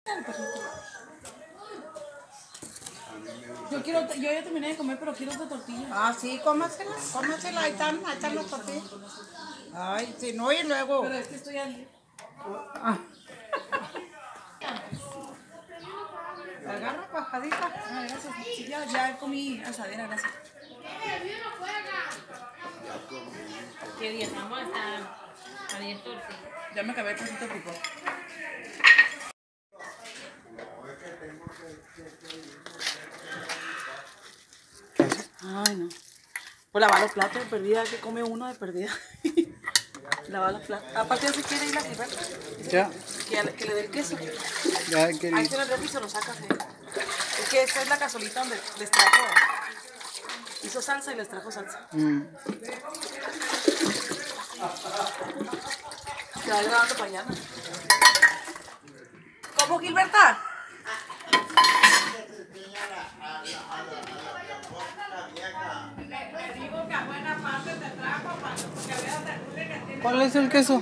Yo ya terminé de comer, pero quiero otra tortilla. Ah, sí, cómasela, ahí están las tortillas. Ay, si no, y luego. Pero es que estoy al... Agarra bajadita. Ah, gracias. Sí, ya comí asadera, gracias. ¿Qué día estamos? A 10 tortillas. Ya me acabé el poquito tipo. Ay, no. Pues lavar los platos de perdida, que come uno de perdida. Lavar los platos. Aparte ya se quiere ir la Gilberta. Ya. Que le dé el queso. Ya Ahí quería. se lo refri y se lo sacas. Es que esta es la casolita donde les trajo. Hizo salsa y les trajo salsa. Se va grabando para allá. ¿Cómo, Gilberta? ¿Cuál es el queso?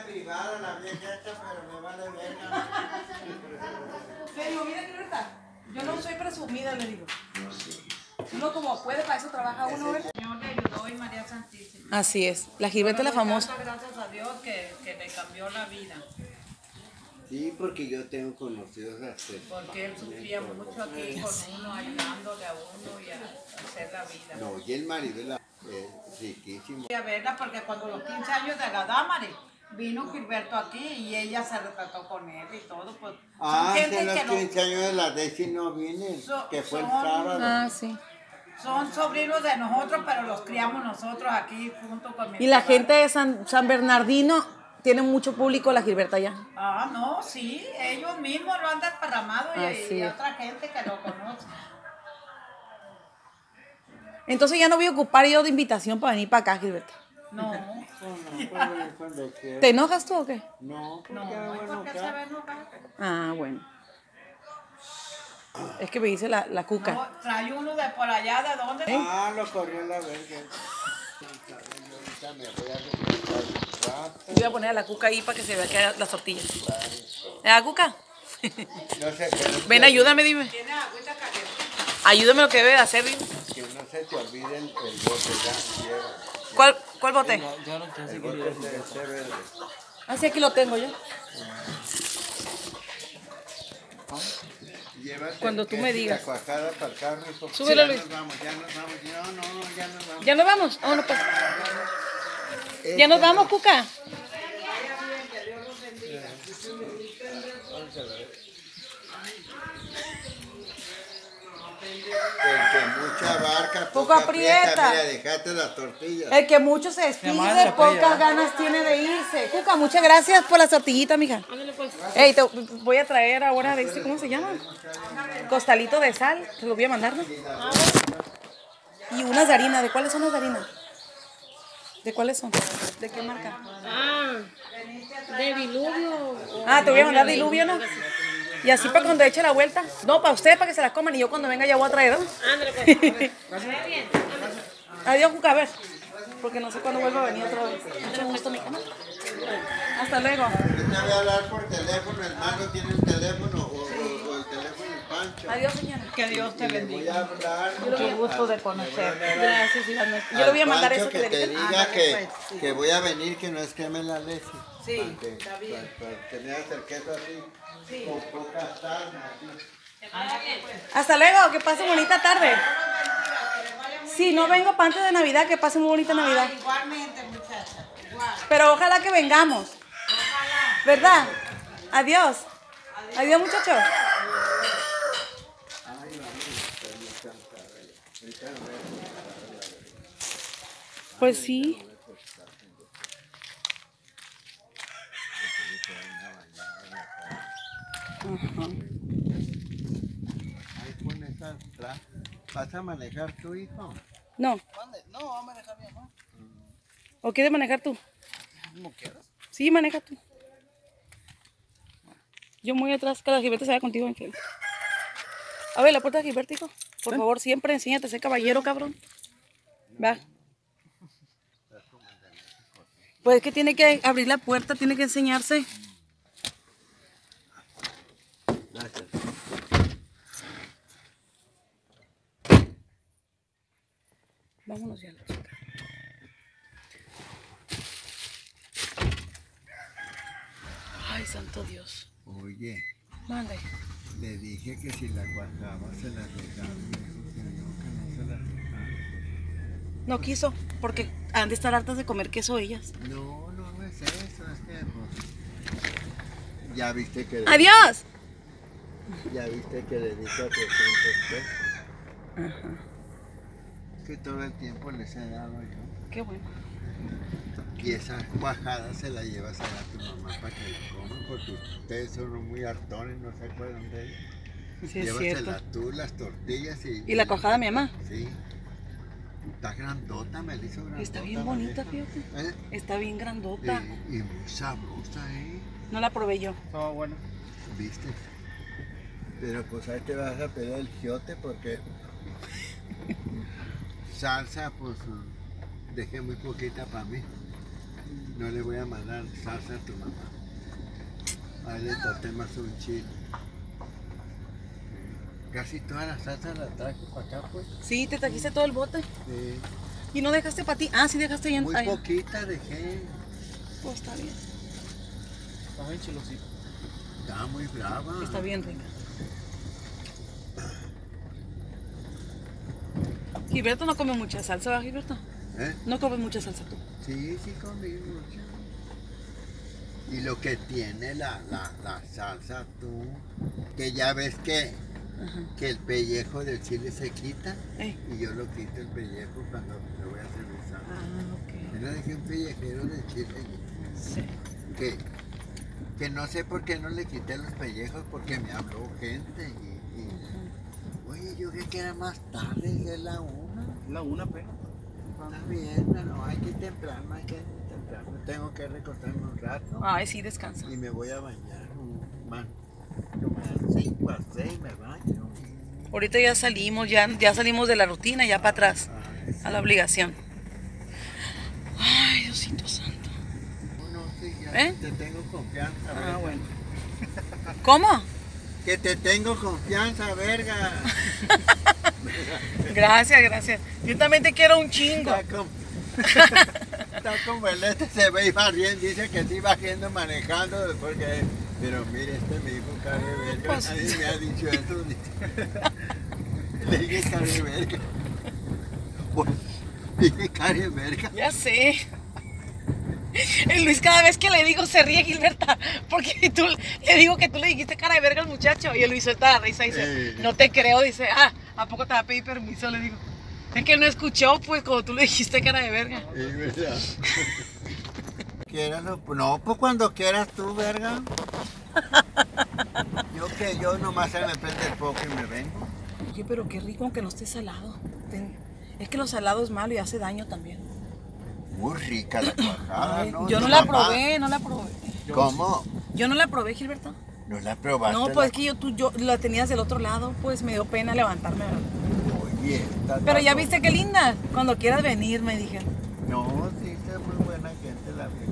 Le digo, mira, Gilberta, yo no soy presumida, le digo. Uno como puede, para eso trabaja uno, ¿verdad? Señor le ayudó y María Santísima. Así es, la Gilberta es la famosa. Gracias a Dios que le cambió la vida. Sí, porque yo tengo conocidos así. Porque él sufría mucho aquí con uno, ayudándole a uno y a hacer la vida. No, y el marido es riquísimo. Voy a verla porque cuando los 15 años de la Dámare vino Gilberto aquí y ella se retrató con él y todo. Pues, Hace los 15 años de la Desi no vine, que fue el sábado. Ah, sí. Son sobrinos de nosotros, pero los criamos nosotros aquí junto con mi Y la papá. gente de San Bernardino tiene mucho público, la Gilberta ya. Ah, no, sí, ellos mismos lo han desparramado Así y es. otra gente que lo conoce. Entonces ya no voy a ocupar yo de invitación para venir para acá, Gilberta. No, Cuando quiera. ¿Te enojas tú o qué? No, porque no, bueno, porque se ve enojar. Ah, bueno. Es que me dice la cuca. No, trae uno de por allá, ¿de dónde? Ah, lo corrió la verga. Ahorita me voy a recuperar un rato. Voy a poner a la cuca ahí para que se vea que las tortillas. ¿La cuca? No sé, Ven, ayúdame, dime. Tiene agüita caliente. Ayúdame lo que debe de hacer, dime. que no se te olvide el bote, ya lleva. ¿Cuál bote? El bote de ese verde. Ah, sí, aquí lo tengo yo. Llévate Cuando tú me digas. La cuajada para el carro. Hijo. Súbelo, Ya Luis. nos vamos. No, ya nos vamos. ¿Ya nos vamos? Vámonos, pues. ¿Ya nos vamos, cuca? El que mucha barca, Poco poca aprieta. Mira, dejate las tortillas. El que mucho se despide, pocas ganas tiene de irse. Cuca, muchas gracias por las tortillitas, mija. Ey, te voy a traer ahora de este, ¿cómo se llama? Costalito de sal, te lo voy a mandar, ¿no? Y unas de harina, ¿de cuáles son las de harina? ¿De cuáles son? ¿De qué marca? De diluvio. Ah, te voy a mandar diluvio, ¿no? Y así para cuando eche la vuelta. No, para usted, para que se las coman y yo cuando venga ya voy a traer, ¿no? Ándale, pues. Adiós, Cuca, a ver. Porque no sé cuándo vuelvo a venir otra vez. Mucho gusto, mi cama. Hasta luego. Yo te voy a hablar por teléfono, el Mago tiene el teléfono o el teléfono del Pancho. Adiós, señora. Que Dios te Le bendiga. voy a hablar. Mucho gusto de conocerte. Gracias, Iván. Yo le voy a mandar eso que te le diga que voy a venir, que no es que me la lesi. Sí, está bien. Para que me hagas el queso así, con poca sal, así. Hasta luego, que pasen bonita tarde. Sí, no vengo para antes de Navidad, que pasen muy bonita Navidad. Igualmente, muchacha. Igual. Pero ojalá que vengamos. ¿Verdad? Adiós. Adiós, muchachos. Pues sí. Ahí pone esa atrás. ¿Vas a manejar tu hijo? No. No, vamos a manejar mi mamá. ¿O quieres manejar tú? Como quieras. Sí, maneja tú. Yo muy atrás, que la Gilberto se vaya contigo, Ángel. A ver, la puerta de Gilberto, hijo. Por favor, siempre enséñate a ser caballero, cabrón. Va. Pues es que tiene que abrir la puerta, tiene que enseñarse. Gracias. Vámonos ya, chica. Ay, santo Dios. Oye, Mande. le dije que si la guardaba se la regaba. Me dijo que no se la regaba. No quiso, porque han de estar hartas de comer queso ellas. No, no es eso, es que pues, ya viste que le, ¡Adiós! ya viste que le dije a 300 pesos. Ajá. Que todo el tiempo les he dado yo. Qué bueno. Y esa cuajada se la llevas a dar a tu mamá para que la coman, porque ustedes son muy hartones, no se acuerdan de ella. Sí, es cierto. Llévasela tú, las tortillas ¿Y la cuajada de mi mamá? Sí. Está grandota, me la hizo grandota. Está bien bonita, la vieja. fíjate. Está bien grandota. Y muy sabrosa, ¿eh? No la probé yo. Estaba bueno. ¿Viste? Pero pues ahí te vas a pedir el giote porque salsa, pues dejé muy poquita para mí. No le voy a mandar salsa a tu mamá. Ahí le traté más un chile. Casi toda la salsa la traje para acá, pues. Sí, te trajiste todo el bote. Sí. ¿Y no dejaste para ti? Ah, sí dejaste ya en... Muy ay, poquita dejé. pues está bien. Estaba bien chilosito. Estaba muy brava. Está bien rica. Gilberto no come mucha salsa, ¿verdad, Gilberto? ¿Eh? No comes mucha salsa tú. Sí, sí comí mucho. Y lo que tiene la salsa tú, que ya ves que el pellejo del chile se quita, Ey. y yo lo quito el pellejo cuando le voy a hacer mi salsa. Ah, ok. Yo le dejé un pellejero de chile Sí. que no sé por qué no le quité los pellejos, porque me habló gente y oye, yo creí que era más tarde, ya es la 1. La una pena. Está bien, no, hay que temprano, tengo que recostarme un rato. Ay, sí, descansa. Y me voy a bañar, man. Como a las 5 a 6 me baño. Ahorita ya salimos, ya salimos de la rutina, ya para atrás, a la obligación. Ay, Diosito santo. No, sí, ya ¿Eh? te tengo confianza, verga. Ah, bueno. ¿Cómo? Que te tengo confianza, verga. Gracias, gracias. Yo también te quiero un chingo. Está como el se ve y va bien, dice que sí va yendo manejando, porque... Pero mire, me dijo cara de verga, Pues- nadie me ha dicho eso. Le dije cara de verga. Pues, dije cara de verga. Ya sé. El Luis cada vez que le digo se ríe, Gilberta, porque tú le digo que tú le dijiste cara de verga al muchacho y el Luis suelta la risa y dice, no te creo, dice, ¿a poco te va a pedir permiso? Le digo, es que no escuchó, pues, como tú le dijiste cara de verga. Es verdad. Quiéralo, no, pues cuando quieras tú, verga. Yo nomás se me prende el foco y me vengo. Oye, pero qué rico aunque no esté salado. Es que lo salado es malo y hace daño también. Muy rica la cuajada, Ay, ¿no? yo no Tu la mamá. probé, no la probé. ¿Cómo? Yo no la probé, Gilberto. ¿No la probaste? No, pues es que yo la tenías del otro lado, pues me dio pena levantarme. ¿Verdad? Oye, esta Pero ya tazo- viste qué linda. Cuando quieras venir, me dijeron. No, sí, es muy buena gente la vieja.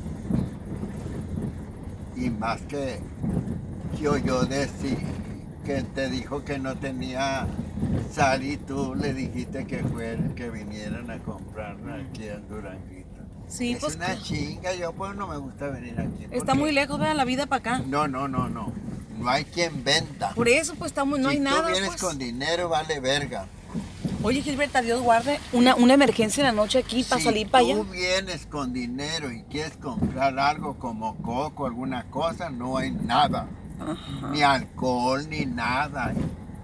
Y más que yo decí que te dijo que no tenía sal y tú le dijiste que vinieran a comprarla aquí en Duranguito. Sí, es pues una chinga, yo pues no me gusta venir aquí. está porque- muy lejos, vea la vida para acá. No, no hay quien venda. Por eso, pues estamos, no si hay nada. tú vienes Pues. con dinero, vale verga. Oye, Gilberta, Dios guarde una emergencia en la noche aquí para Si salir para allá. tú vienes con dinero y quieres comprar algo como coco, alguna cosa, no hay nada. Ajá. Ni alcohol, ni nada.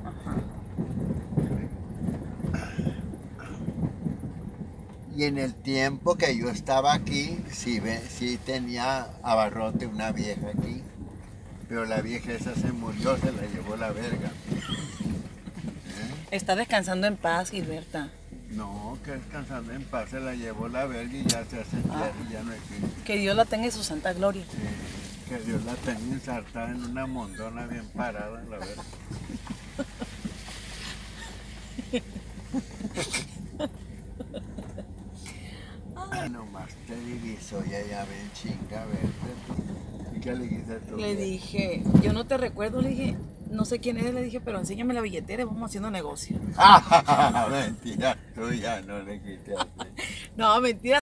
Y en el tiempo que yo estaba aquí, sí tenía abarrote una vieja aquí. Pero la vieja esa se murió, se la llevó la verga. Está descansando en paz, Gilberta. No, que descansando en paz se la llevó la verga y ya se hace tierra y ya no existe. Que Dios la tenga en su santa gloria. Sí, que Dios la tenga ensartada en una mondona bien parada, la verga. Ay, nomás te divisó y ya ven chinga, verte tú. ¿Y qué le dijiste tú? Le dije, yo no te recuerdo, le dije, no sé quién eres, le dije, pero enséñame la billetera y vamos haciendo negocio. Mentira tuya, no le quité así. No, mentira.